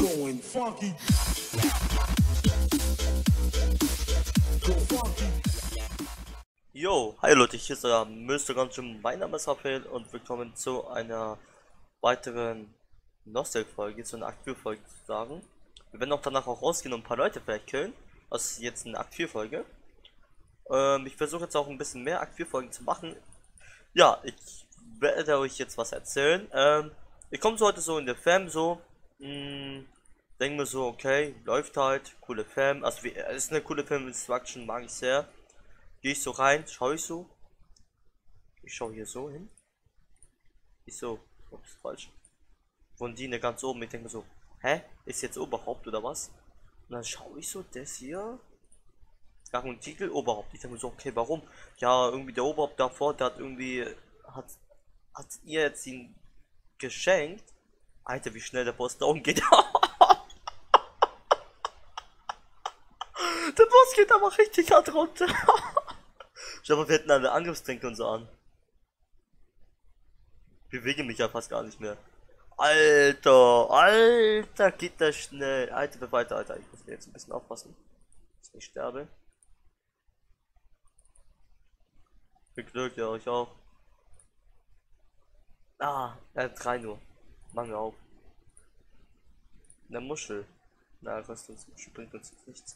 Going funky. Go funky. Jo, hi Leute, hier ist der Mr. Gungeon, mein Name ist Raphael und willkommen zu einer weiteren Nostalgie-Folge, zu einer Akt 4-Folge zu sagen. Wir werden auch danach auch rausgehen und ein paar Leute vielleicht killen. Das ist jetzt eine Akt 4-Folge. Ich versuche jetzt auch ein bisschen mehr Akt 4-Folgen zu machen. Ja, ich werde euch jetzt was erzählen. Ich komme so heute so in der Fam so, denke mir so, okay, läuft halt, coole Fam, also es ist eine coole Fam Instruction, mag ich sehr. Gehe ich so rein, schaue ich so. Ich schaue hier so hin. Ich so, ups, falsch. Von die ne ganz oben, ich denke mir so, hä? Ist jetzt Oberhaupt oder was? Und dann schaue ich so, das hier. Nach dem Titel Oberhaupt. Ich denke mir so, okay, warum? Ja, irgendwie der Oberhaupt davor, der hat irgendwie, hat ihr jetzt ihn geschenkt. Alter, wie schnell der Boss down geht. Der Boss geht aber richtig hart runter. Ich glaube, wir hätten alle Angriffstränke und so an. Ich bewege mich ja fast gar nicht mehr. Alter, geht das schnell. Alter, weiter, Alter. Ich muss jetzt ein bisschen aufpassen, dass ich nicht sterbe. Viel Glück, ja, ich auch. Ah, er hat 3 nur. Machen wir auf. Eine Muschel. Na, kostet uns, bringt uns jetzt nichts.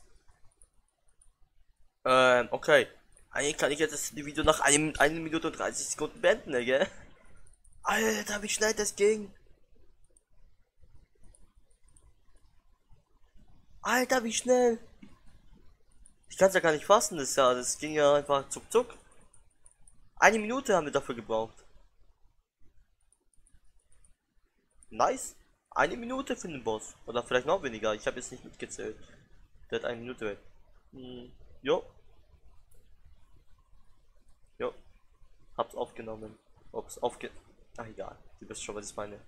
Okay. Eigentlich kann ich jetzt das Video nach 1 Minute und 30 Sekunden beenden, ne, gell? Alter, wie schnell das ging. Alter, wie schnell. Ich kann es ja gar nicht fassen, das ging ja einfach zuck zuck. 1 Minute haben wir dafür gebraucht. Nice. 1 Minute für den Boss. Oder vielleicht noch weniger. Ich habe jetzt nicht mitgezählt. Der hat 1 Minute weg. Jo. Jo. Hab's aufgenommen. Ob's Ach egal. Du wisst schon, was ich meine.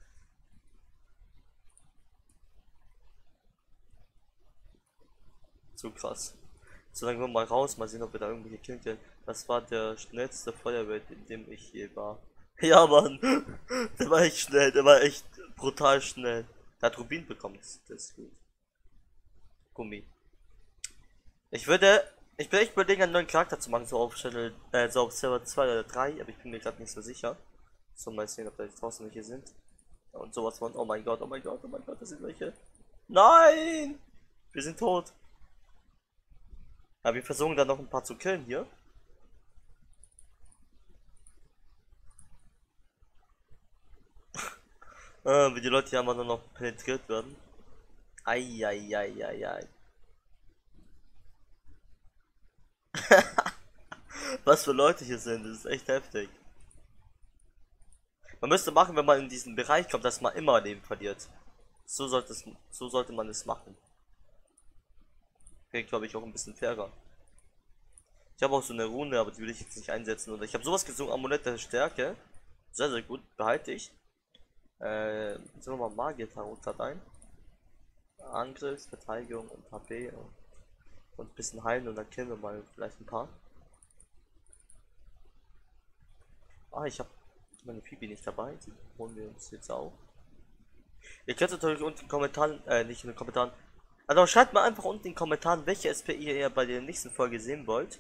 So krass. So, dann gehen wir mal raus, mal sehen, ob wir da irgendwie gekillt werden. Das war der schnellste Feuerwehr, in dem ich je war. Ja, Mann. Der war echt schnell, der war echt brutal schnell. Der hat Rubin bekommen, das ist gut. Gummi. Ich bin echt überlegen, einen neuen Charakter zu machen, so auf so auf Server 2 oder 3, aber ich bin mir gerade nicht so sicher. So, mal sehen, ob da jetzt draußen welche sind. Und sowas von, oh mein Gott, oh mein Gott, oh mein Gott, da sind welche. Nein! Wir sind tot. Aber wir versuchen dann noch ein paar zu killen hier. Wie die Leute hier einfach nur noch penetriert werden. Eieieiei. Was für Leute hier sind, das ist echt heftig. Man müsste machen, wenn man in diesen Bereich kommt, dass man immer Leben verliert. So sollte man es machen. Wäre, glaube ich, auch ein bisschen fairer. Ich habe auch so eine Rune, aber die will ich jetzt nicht einsetzen. Oder ich habe sowas gesungen, Amulett der Stärke. Sehr, sehr gut, behalte ich. Jetzt wir mal Magier-Tarot ein. Angriff, Verteidigung und HP und ein bisschen heilen und dann killen wir mal vielleicht ein paar. Ah, ich habe meine Phoebe nicht dabei, die holen wir uns jetzt auch. Ihr könnt natürlich unten in den Kommentaren, nicht in den Kommentaren, also schreibt mal einfach unten in den Kommentaren, welche SPI ihr bei der nächsten Folge sehen wollt.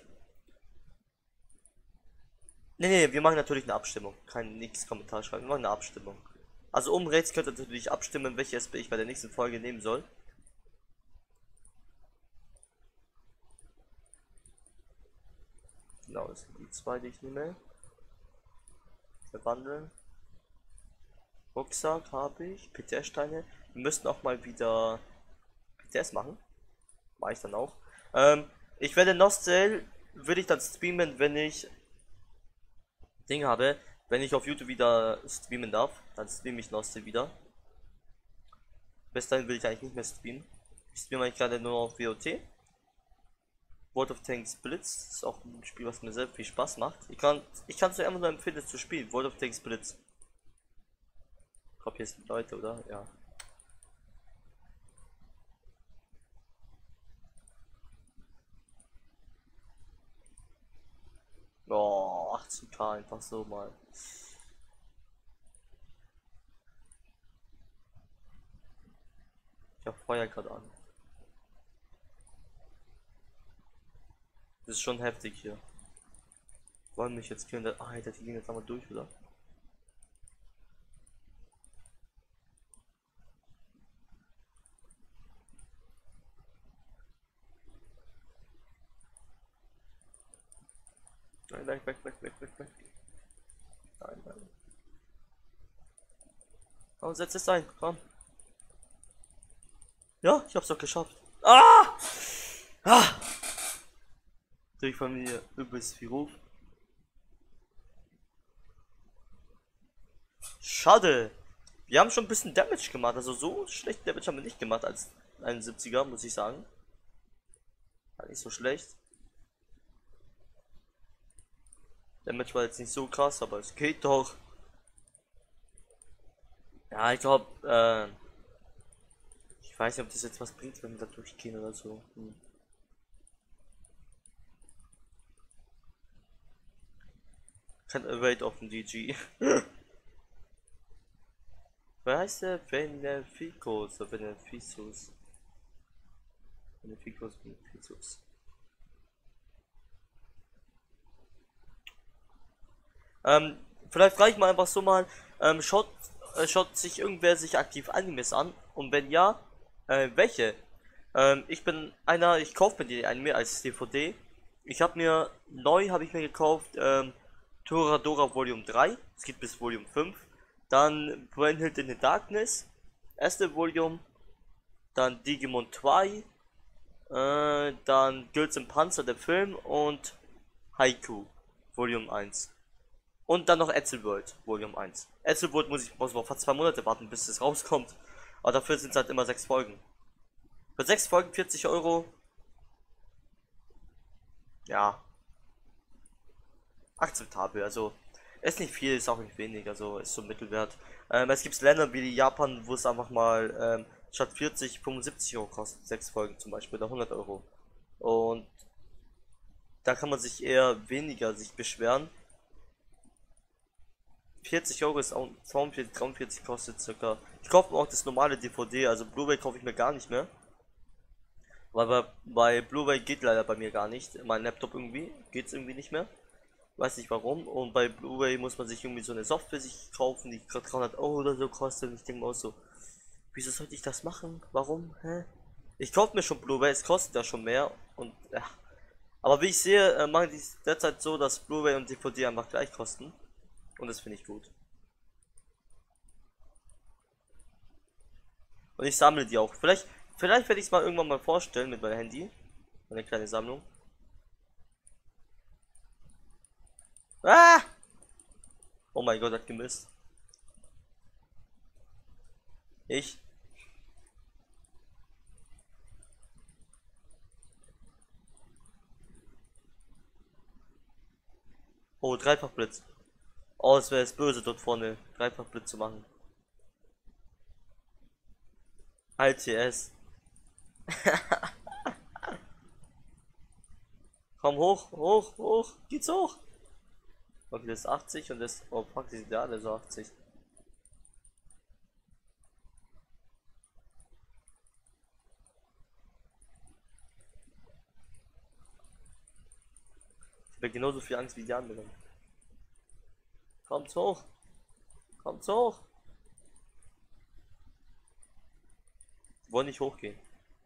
Nee, wir machen natürlich eine Abstimmung, kein nichts Kommentar schreiben, wir machen eine Abstimmung. Also oben rechts könnt ihr natürlich abstimmen, welche SPI ich bei der nächsten Folge nehmen soll. Genau, das sind die 2, die ich nehme. Verwandeln. Rucksack habe ich, PTS-Steine. Wir müssten auch mal wieder PTS machen. Mache ich dann auch. Ich werde Nostal, würde ich dann streamen, wenn ich Ding habe. Wenn ich auf YouTube wieder streamen darf, dann streame ich Nostal wieder. Bis dahin will ich eigentlich nicht mehr streamen. Ich streame eigentlich gerade nur auf WOT. World of Tanks Blitz ist auch ein Spiel, was mir sehr viel Spaß macht. Ich kann es dir einfach nur empfehlen, es zu spielen. World of Tanks Blitz. Ich glaube, hier sind Leute, oder? Ja. Oh, 18k einfach so mal. Ich hab Feuer gerade an. Das ist schon heftig hier. Wollen mich jetzt killen? Ah, Alter, die gehen jetzt einmal durch, oder? Nein, weg, weg, weg, weg, weg, weg. Nein, nein. Komm, setz es ein, komm. Ja, ich hab's doch geschafft. Ah! Ah! Durch von mir übelst viel Ruf. Schade. Wir haben schon ein bisschen Damage gemacht. Also so schlecht Damage haben wir nicht gemacht als 71er, muss ich sagen. War nicht so schlecht. Damage war jetzt nicht so krass, aber es geht doch. Ja, ich glaube, ich weiß nicht, ob das jetzt was bringt, wenn wir da durchgehen oder so. Kein Await auf dem DG. Wer heißt der? Beneficus oder Beneficius? Beneficius. Vielleicht frage ich mal einfach so mal, schaut sich irgendwer sich aktiv Animes an? Und wenn ja, welche? Ich bin einer, ich kaufe mir die Anime als DVD. Ich habe mir, neu habe ich mir gekauft, Toradora Volume 3, es geht bis Volume 5. Dann Brandhild in the Darkness, erste Volume. Dann Digimon 2, dann Girls im Panzer, der Film und Haiku, Volume 1. Und dann noch World Volume 1. World muss man fast 2 Monate warten, bis es rauskommt. Aber dafür sind es halt immer 6 Folgen. Für 6 Folgen 40 Euro. Ja. Akzeptabel. Also, ist nicht viel, ist auch nicht wenig. Also, ist so Mittelwert. Es gibt Länder wie Japan, wo es einfach mal statt 40, 75 Euro kostet. 6 Folgen zum Beispiel, oder 100 Euro. Und da kann man sich eher weniger sich beschweren. 40 Euro ist auch 42, 43 kostet circa. Ich kaufe mir auch das normale DVD, also Blu-ray kaufe ich mir gar nicht mehr. Weil bei Blu-ray geht leider bei mir gar nicht. Mein Laptop irgendwie geht es irgendwie nicht mehr. Weiß nicht warum. Und bei Blu-ray muss man sich irgendwie so eine Software sich kaufen, die gerade 300 Euro oder so kostet. Und ich denke mir auch so, wieso sollte ich das machen? Warum? Hä? Ich kaufe mir schon Blu-ray, es kostet ja schon mehr. Und ja. Aber wie ich sehe, machen die es derzeit so, dass Blu-ray und DVD einfach gleich kosten. Und das finde ich gut. Und ich sammle die auch. Vielleicht werde ich es mal irgendwann mal vorstellen mit meinem Handy. Eine kleine Sammlung. Ah! Oh mein Gott, hat gemisst. Ich. Oh, Dreifachblitz. Oh, es wäre jetzt böse dort vorne. Dreifachblitz zu machen. LTS. Komm hoch, hoch, hoch. Geht's hoch? Okay, das ist 80 und das. Oh, fuck, die sind ja alle so 80. Ich habe genauso viel Angst wie die anderen. Kommt hoch. Kommt hoch. Wollen nicht hochgehen.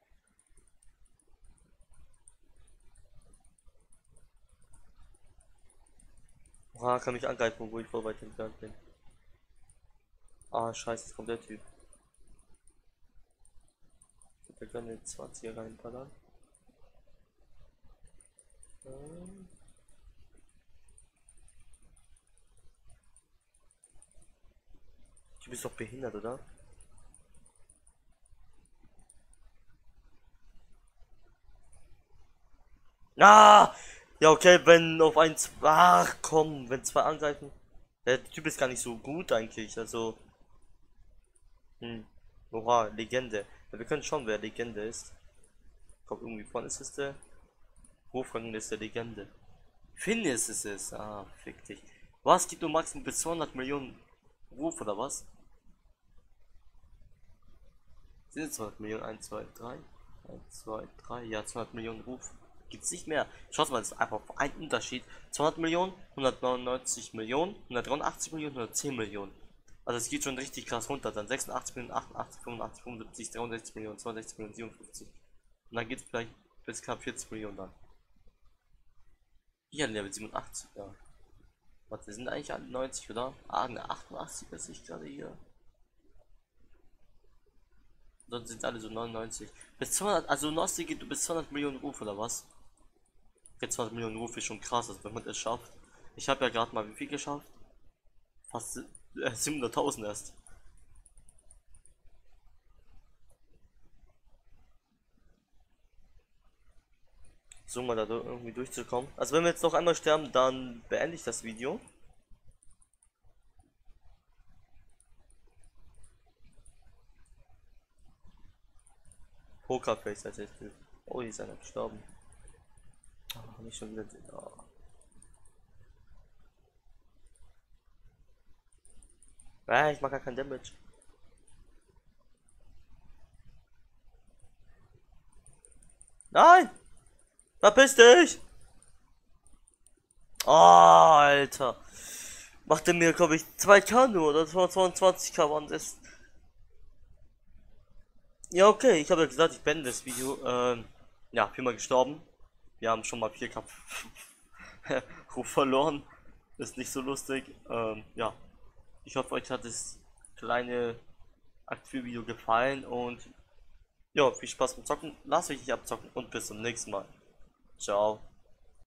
Oha, kann mich angreifen, wo ich voll weit entfernt bin. Ah, scheiße, jetzt kommt der Typ. Ich würde gerne 20er reinballern. Du bist doch behindert, oder? Ah! Ja, okay, wenn auf eins. Ach komm, wenn zwei angreifen. Der Typ ist gar nicht so gut eigentlich, also. Oha, Legende. Ja, wir können schauen, wer Legende ist. Ich glaube, irgendwie vorne ist es der. Hofrang ist der Legende. Phineas ist es. Ah, fick dich. Was? Gibt nur maximal bis 200 Millionen Ruf oder was? Sind es 200 Millionen? 1, 2, 3. 1, 2, 3. Ja, 200 Millionen Ruf. Gibt es nicht mehr. Schaut mal, das ist einfach ein Unterschied. 200 Millionen, 199 Millionen, 183 Millionen, 110 Millionen. Also es geht schon richtig krass runter. Dann 86 Millionen, 88, 85, 75, 63 Millionen, 62 Millionen, 57. Und dann geht es vielleicht bis knapp 40 Millionen dann. Hier Level 87, ja. Warte, sind eigentlich alle 90, oder? Ah, ne, 88 ist ich gerade hier. Sonst sind alle so 99. Bis 200, also Nosti geht du bis 200 Millionen Ruf, oder was? Jetzt 200 Millionen Ruf ist schon krass, also wenn man es schafft. Ich habe ja gerade mal wie viel geschafft? Fast 700.000 erst. So mal da irgendwie durchzukommen. Also wenn wir jetzt noch einmal sterben, dann beende ich das Video. Pokerface als Hilfe. Oh, hier ist einer gestorben. Oh, nicht schon wieder. Oh. Ich mag gar kein Damage. Nein! Verpiss dich! Oh, Alter. Macht er mir, glaube ich, 2K nur oder 222K waren das. Ja, okay, ich habe ja gesagt, ich beende das Video. Ja, viermal gestorben. Wir haben schon mal 4K Ruf verloren. Ist nicht so lustig. Ja, ich hoffe, euch hat das kleine Aktivvideo gefallen und ja, viel Spaß beim Zocken. Lasst euch nicht abzocken und bis zum nächsten Mal. Ciao.